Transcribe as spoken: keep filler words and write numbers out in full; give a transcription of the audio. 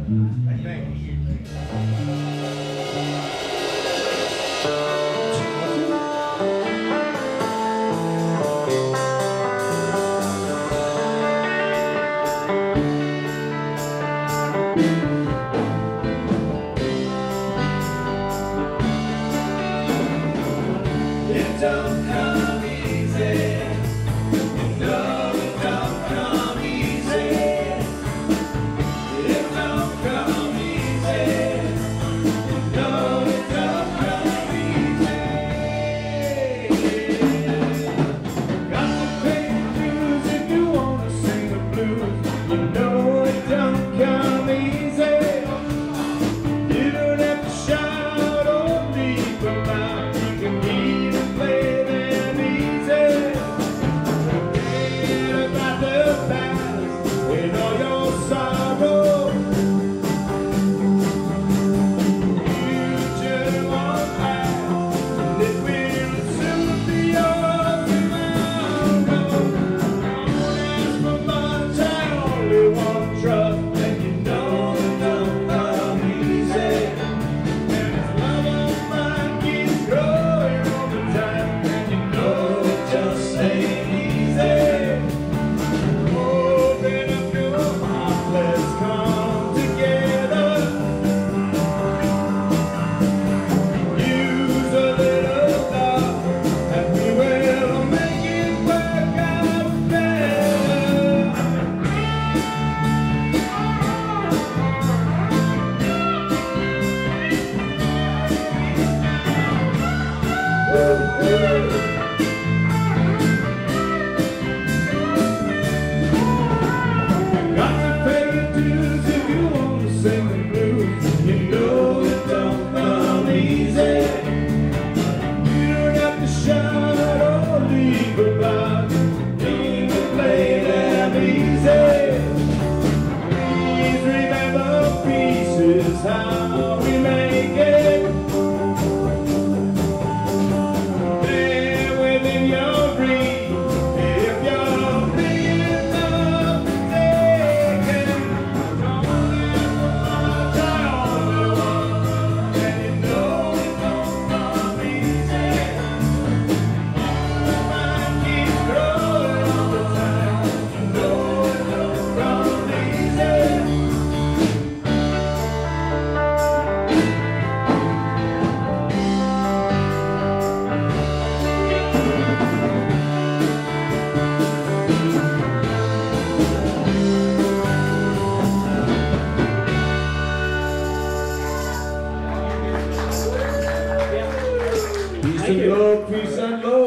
It don't come easy. You know it don't come easy. It don't come easy. You know it don't come easy. Got to pay the dues if you wanna sing the blues. You know it don't come easy. You don't have to shout or leave a mouth. You can even play them easy. Forget about the past and all your sorrow. Future won't last, and it will soon be yours tomorrow. Don't ask for much, I only want trust, and you know it don't come easy. And this love of mine keeps growing all the time, and you know it just ain't easy. Open up your heart, let's come together. Use a little love, and we will make it work out better. Got to pay the dues if you want to sing the blues. You know it don't come easy. You don't have to shout or leave a block. You can play them easy. Please remember peace is how we make it. There within your reach, if you're big enough to take it. Don't ever want to only one, and you know it don't come easy. Your mind keeps growing all the time. You know it don't come easy. Peace and love, peace and love.